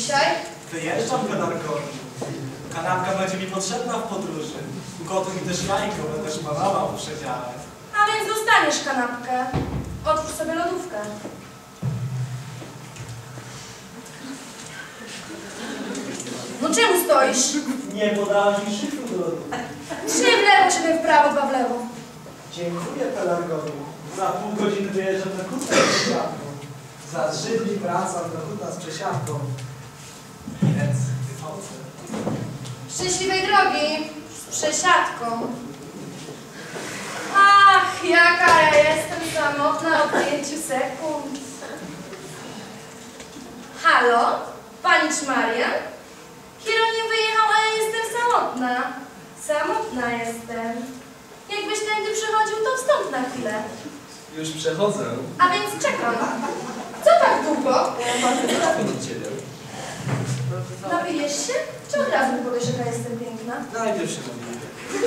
dzisiaj? Wyjeżdżam, kanarkowi. Kanapka będzie mi potrzebna w podróży. Ugotuj mi też jajko, będę szpanował w przedziale. A więc dostaniesz kanapkę. Otwórz sobie lodówkę. No czemu stoisz? Nie podałeś mi szyfru do lodówki. 3 w lewo, 3 w prawo, 2 w lewo. Dziękuję, kanarkowi. Za pół godziny wyjeżdżam na hutę z przesiadką. Za 3 dni wracam do huta z przesiadką. Więc wychodzę. Szczęśliwej drogi z przesiadką. Ach, jaka ja jestem samotna od 5 sekund. Halo? Pani Marian? Hieronim wyjechał, a ja jestem samotna. Samotna jestem. Jakbyś tędy przechodził, to wstąp na chwilę. Już przechodzę. A więc czekam. Co tak długo? Telefon od ciebie. Napijesz się? Czy od razu mi powiesz, jaka jestem piękna? Najpierw się napiję.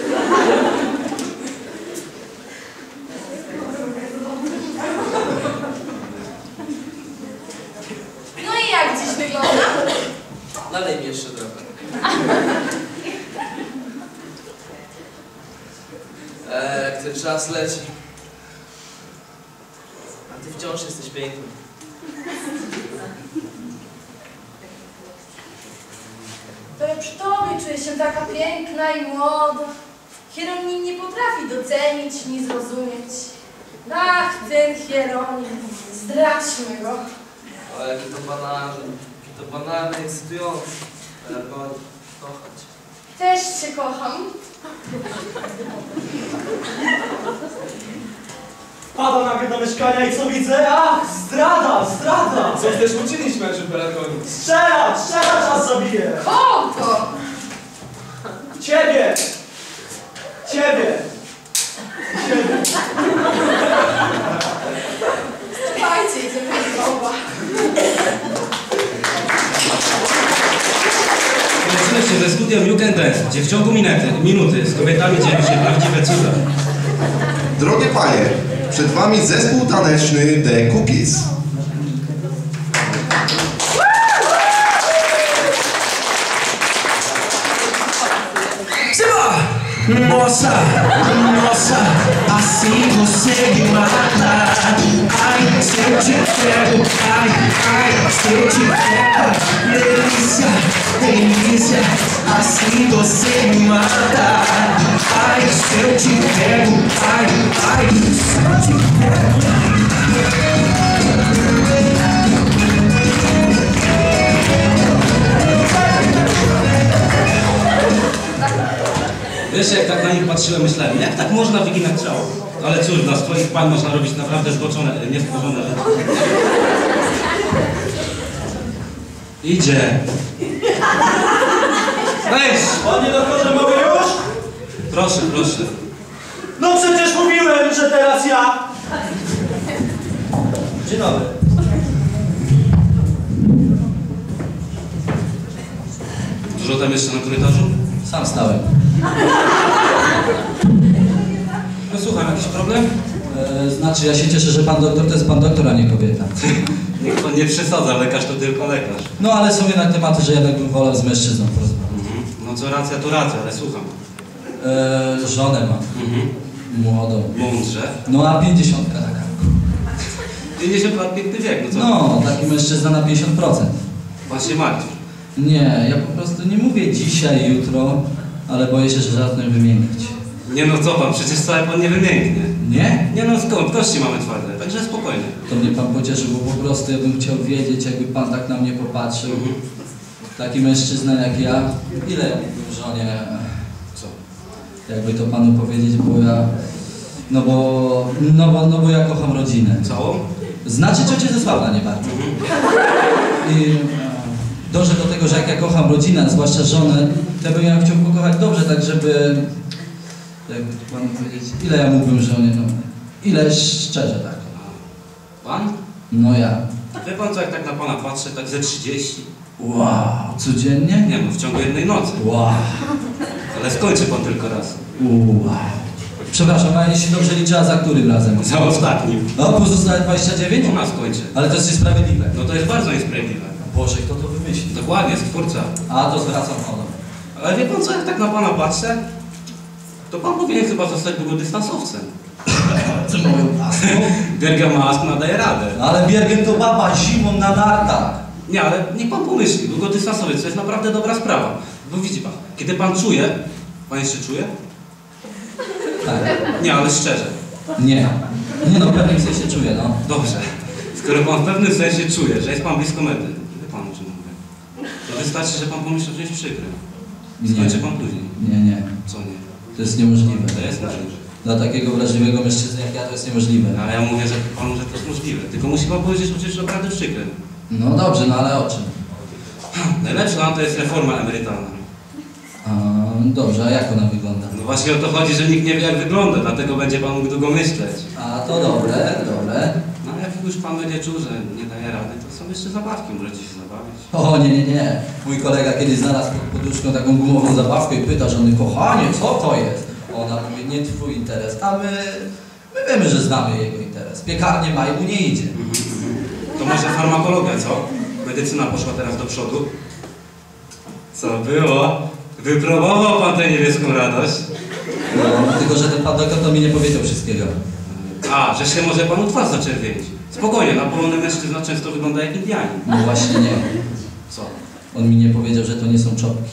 No i jak dziś wygląda? Nalej mi jeszcze trochę. Jak ten czas leci. A ty wciąż jesteś piękny. To ja przy tobie czuję się taka piękna i młoda. Hieronim nie potrafi docenić ni zrozumieć. Ach, ten Hieronim, zdradźmy go. O, jaki to banalny, ekscytujący. Ale bardzo kochać. Też cię kocham. Wpadam nagle do mieszkania i co widzę? Ach, zdrada, zdrada! Co chcesz uczynić, mężu Pelargonie? Strzelać, strzelać was zabiję! Kogo? Ciebie! Ciebie! Ciebie! Słuchajcie, idziemy do doba. Lecimy ze studiem You Can Dance, gdzie w ciągu minuty z kobietami dzieją się prawdziwe cuda. Drogie panie, przed wami zespół taneczny The Cookies. Nossa, nossa, assim você me mata. Ai, se eu te pego, ai, se eu te pego. Delícia, delícia, assim você me mata. Ai, se eu te pego, ai, se eu te pego. Wiesz, jak tak na nich patrzyłem, myślałem, jak tak można wyginać ciało? Ale cóż, dla swoich pań można robić naprawdę zboczone, niestworzone rzeczy. Idzie. Weź! Panie doktorze, mogę już? Proszę, proszę. No przecież mówiłem, że teraz ja! Dzień dobry. Dużo tam jeszcze na korytarzu? Sam stałem. No słucham, jakiś problem? Znaczy, ja się cieszę, że pan doktor to jest pan doktor, a nie kobieta. Niech pan nie przesadza, lekarz to tylko lekarz. No ale są jednak tematy, że jednak bym wolał z mężczyzną porozmawiać. No co racja, to racja, ale słucham. Żonę mam. Młodą. Mądrze. No a 50 taka. 50 lat, piękny wiek, no co? No, taki mężczyzna na 50%. Pan się martwi. Nie, ja po prostu nie mówię dzisiaj, jutro, ale boję się, że zacznę wymieniać. Nie no co pan, przecież wcale pan nie wymięknie. Nie? Nie no skąd, kości mamy twarde, także spokojnie. To mnie pan pocieszył, bo po prostu ja bym chciał wiedzieć, jakby pan tak na mnie popatrzył. Taki mężczyzna jak ja, ile ja mógłbym żonie, Co? jakby to panu powiedzieć, bo ja, no bo ja kocham rodzinę. Całą? Znaczy ciocię ze Sławna nie bardzo. I dążę do tego, że jak ja kocham rodzinę, zwłaszcza żonę, to bym ją chciał pokochać dobrze, tak żeby, jakby to panu powiedzieć, ile ja mógłbym żonie, no, ile szczerze tak. Pan? No ja. Wie pan co, jak tak na pana patrzę, tak ze 30? Wow, codziennie? Nie no, w ciągu jednej nocy. Wow. Ale skończy pan tylko raz. Wow. Przepraszam, a jeśli dobrze liczę, a za którym razem? Za ostatnim. No, pozostałe 29? U nas kończy. Ale to jest niesprawiedliwe. No to jest bardzo niesprawiedliwe. Boże, kto to wymyślił? Dokładnie, stwórca. A, to zwracam honor. Ale wie pan co, jak tak na pana patrzę, to pan powinien chyba zostać długodystansowcem. Co mówią pasmo? Bergamask nadaje radę. Ale Biergen to baba zimą na nartach. Nie, ale niech pan pomyśli, długodystansowiec to jest naprawdę dobra sprawa. Bo widzi pan, kiedy pan czuje, pan jeszcze czuje? Tak. Nie, ale szczerze. Nie. Nie no, w pewnym sensie czuję, no. Dobrze. Skoro pan w pewnym sensie czuje, że jest pan blisko mety, wie pan o czym mówię, to wystarczy, że pan pomyśli o czymś przykrym. Skończy pan później. Nie. Co nie? To jest niemożliwe. To jest możliwe. Dla takiego wrażliwego mężczyzny jak ja to jest niemożliwe. Ale ja mówię, że panu, że to jest możliwe. Tylko musi pan powiedzieć oczywiście naprawdę przykrym. No dobrze, no ale o czym? Najlepsza to jest reforma emerytalna. A, dobrze, a jak ona wygląda? No właśnie o to chodzi, że nikt nie wie jak wygląda, dlatego będzie pan mógł długo myśleć. A, to dobre. No a jak już pan będzie czuł, że nie daje rady, to są jeszcze zabawki, możecie się zabawić. O, nie. Mój kolega kiedyś znalazł pod poduszką taką gumową zabawkę i pyta żony, kochanie, co to jest? Ona mówi, nie twój interes, a my wiemy, że znamy jego interes. Piekarnie ma i mu nie idzie. To może farmakologia, co? Medycyna poszła teraz do przodu. Co było? Wypróbował pan tę niebieską radość? No, tylko że ten pan doktor to mi nie powiedział wszystkiego. A, że się może panu twarz zaczerwienić. Spokojnie, napolony mężczyzna często wygląda jak Indianin. No właśnie nie. Co? On mi nie powiedział, że to nie są czopki.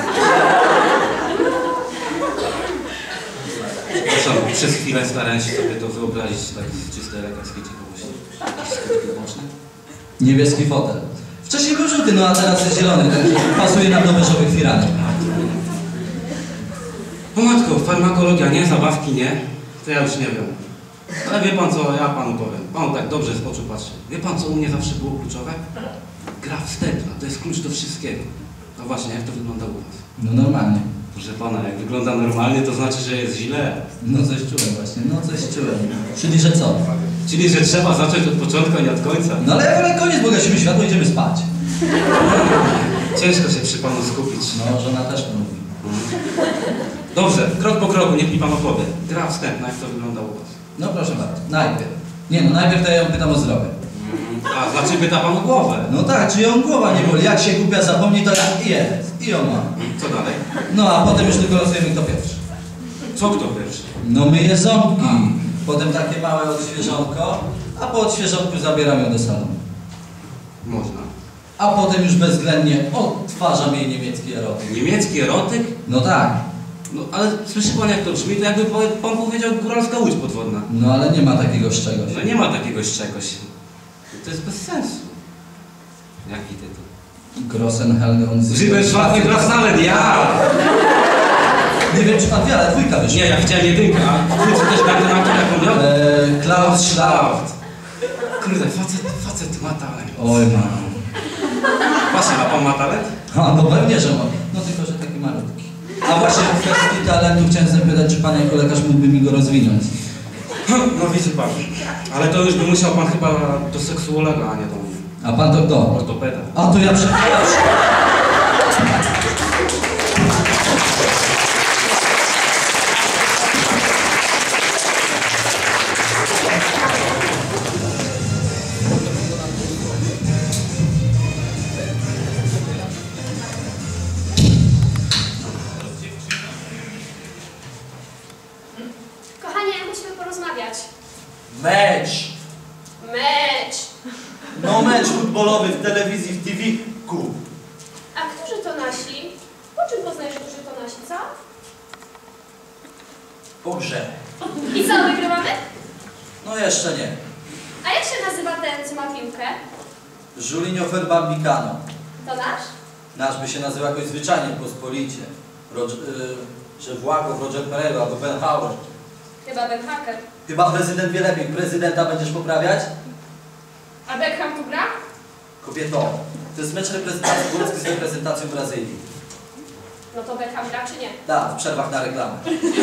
Przepraszam, przez chwilę starałem się sobie to wyobrazić tak z czystej lekarskiej ciekawości. Jakieś skutki boczne? Niebieski fotel. Wcześniej był żółty, no a teraz jest zielony, także pasuje nam do beżowych firanek. O matko, farmakologia nie, zabawki nie, to ja już nie wiem. Ale wie pan co, ja panu powiem. Pan tak dobrze z oczu patrzy. Wie pan co u mnie zawsze było kluczowe? Gra wstępna, to jest klucz do wszystkiego. No właśnie, jak to wygląda u was? No normalnie. Proszę pana, jak wygląda normalnie, to znaczy, że jest źle. No coś czułem właśnie, no coś czułem. Czyli że co? Czyli, że trzeba zacząć od początku, a nie od końca. No ale jak koniec, bo gasimy światło, idziemy spać. Ciężko się przy panu skupić. No, żona też to mówi. Dobrze, krok po kroku, niech mi pan opowie. Gra wstępna, jak to wygląda u was? No proszę bardzo, najpierw. Nie no, najpierw to ja ją pytam o zdrowie. A, znaczy pyta pan o głowę. No tak, czy ją głowa nie boli? Jak się głupia zapomni, to jak jest. I ją ma. Co dalej? No a potem już tylko losujemy kto pierwszy. Co kto pierwszy? No myję ząbki. Potem takie małe odświeżonko, a po odświeżonku zabieram ją do salonu. Można. A potem już bezwzględnie odtwarzam jej niemiecki erotyk. Niemiecki erotyk? No tak. No ale słyszy pan jak to brzmi, to jakby pan powiedział góralska łódź podwodna. No ale nie ma takiego z czegoś. No nie ma takiegoś czegoś. To jest bez sensu. Jaki tytuł? Grossenhelgen. Żywe czwarty krasnalen, ja! Nie wiem czy pan wie, ale dwójka wyszła. Nie, ja widziałem jedynkę, a twórcy też będę na to jak miał. Klaus Schlaucht. Kurde, facet ma talent. Oj mam. Właśnie, a pan ma talent? A no pewnie, że mam. No tylko, że taki malutki. A właśnie w kwestii talentu chciałem zapytać, czy pan jako lekarz mógłby mi go rozwinąć. No widzi pan. Ale to już by musiał pan chyba do seksuologa, a nie do mnie. A pan to kto? Ortopeda. A to ja przepraszam. Kochanie, musimy porozmawiać. Mecz! Mecz! No mecz futbolowy w telewizji, w TV. Kup. A którzy to nasi? Po czym poznajesz, którzy to nasi, co? Po grze. I co, wygrywamy? No jeszcze nie. A jak się nazywa ten, co ma piłkę? Julinho Ferbambicano. To nasz? Nasz by się nazywał jakoś zwyczajnie, pospolicie. Że Włagów, Roger Pereira albo Ben Hauer. Chyba Beckham. Chyba prezydent wie lepiej. Prezydenta będziesz poprawiać? A Beckham tu gra? Kobieto, to jest mecz reprezentacji Polski z reprezentacją Brazylii. No to Beckham gra czy nie? Tak, w przerwach na reklamę.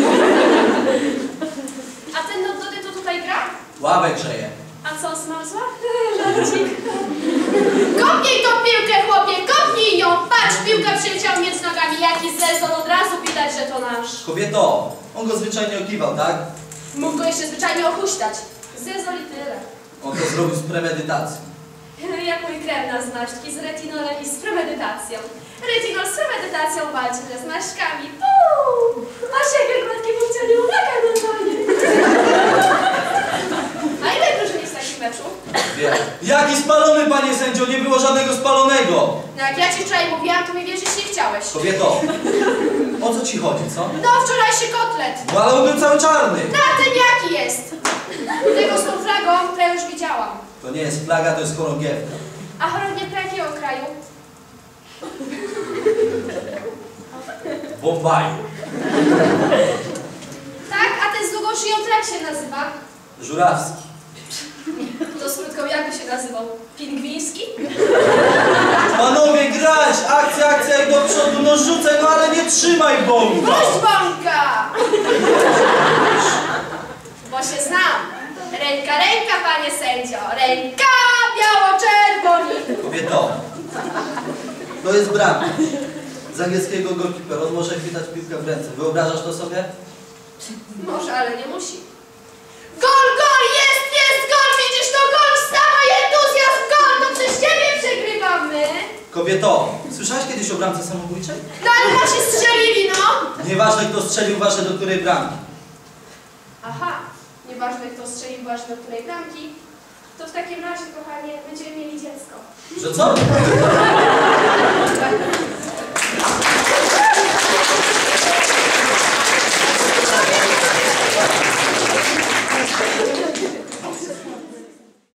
A ten Dody to tutaj gra? Ławę grzeje. A co, zmarzła? Kopnij tą piłkę, chłopie, kopnij ją! Patrz, piłka przyleciała między nogami, jaki zezon, od razu widać, że to nasz. Kobieto, on go zwyczajnie okiwał, tak? Mógł go jeszcze zwyczajnie ochuśtać. Zezol i tyle. On to zrobił z premedytacji. Jak mój krem na zmarszczki z retinolem i z premedytacją. Retinol z premedytacją walczy ze zmarszczkami. Puu! Aż jakie krótkie mówcie nie ulega normalnie. A ile drużyn jest w takim meczu? Jaki spalony, panie sędzio? Nie było żadnego spalonego! No jak ja ci wczoraj mówiłam, to mi wierzyć nie chciałeś. Kobieto, o co ci chodzi, co? No wczorajszy kotlet. No ale on był cały czarny! Na ten jaki jest? Tego z tą flagą to ja już widziałam. To nie jest flaga, to jest chorągiewka. A chorągiewka jakiego kraju? Bombaju. Tak, a ten z długą szyją to jak się nazywa? Żurawski. To skrótką jakby się nazywał? Pingwiński? Panowie, grać! Akcja, akcja i do przodu, no rzucaj, no ale nie trzymaj bomba! Puść bąka! Bo się znam. Ręka, ręka, panie sędzio. Ręka biało-czerwoni. Kobieto, to jest bramka. Z angielskiego goalkeeper, on może chwytać piłkę w ręce. Wyobrażasz to sobie? Może, ale nie musi. Gol, gol, jest gol! Widzisz to gol? Wstawaj, entuzjazm, gol! To przez ciebie przegrywamy. Kobieto, słyszałaś kiedyś o bramce samobójczej? No ale właśnie strzelili, no. Nieważne kto strzelił, ważne do której bramki. Aha, nieważne kto strzelił, ważne do której bramki. To w takim razie, kochanie, będziemy mieli dziecko. Że co?